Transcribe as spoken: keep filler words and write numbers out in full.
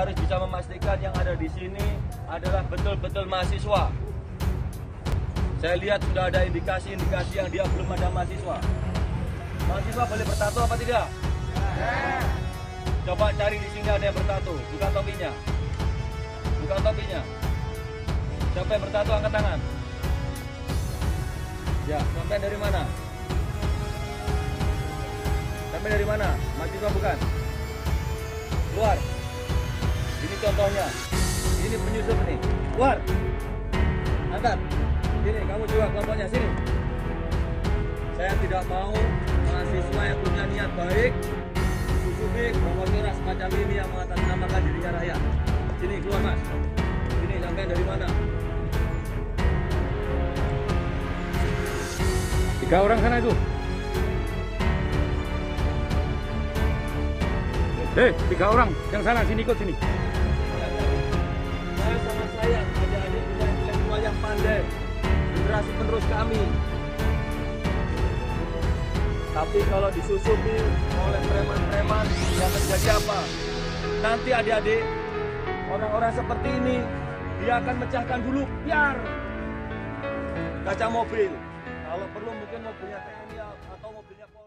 harus bisa memastikan yang ada di sini adalah betul-betul mahasiswa. Saya lihat sudah ada indikasi-indikasi yang dia belum ada mahasiswa. Mahasiswa boleh bertato apa tidak? Coba cari di sini ada yang bertato. Buka topinya. Buka topinya. Siapa yang bertato angkat tangan. Ya, sampai dari mana? Sampai dari mana? Mahasiswa bukan? Keluar. Ini contohnya. Ini penyusup nih. Keluar. Angkat. Sini, kamu juga kelompoknya sini. Saya tidak mau mahasiswa yang punya niat baik susupi kelompok semacam ini yang mengatasnamakan dirinya rakyat. Sini, keluar mas. Sini, sampai dari mana? Tiga orang sana itu. Eh, tiga orang yang sana, sini ikut sini. Saya sama saya adik-adik punya intelektual yang pandai, generasi penerus kami. Tapi kalau disusupi oleh preman-preman yang terjadi apa? Nanti adik-adik, orang-orang seperti ini dia akan mecahkan dulu biar kaca mobil. Kalau perlu mungkin mobilnya T N I atau mobilnya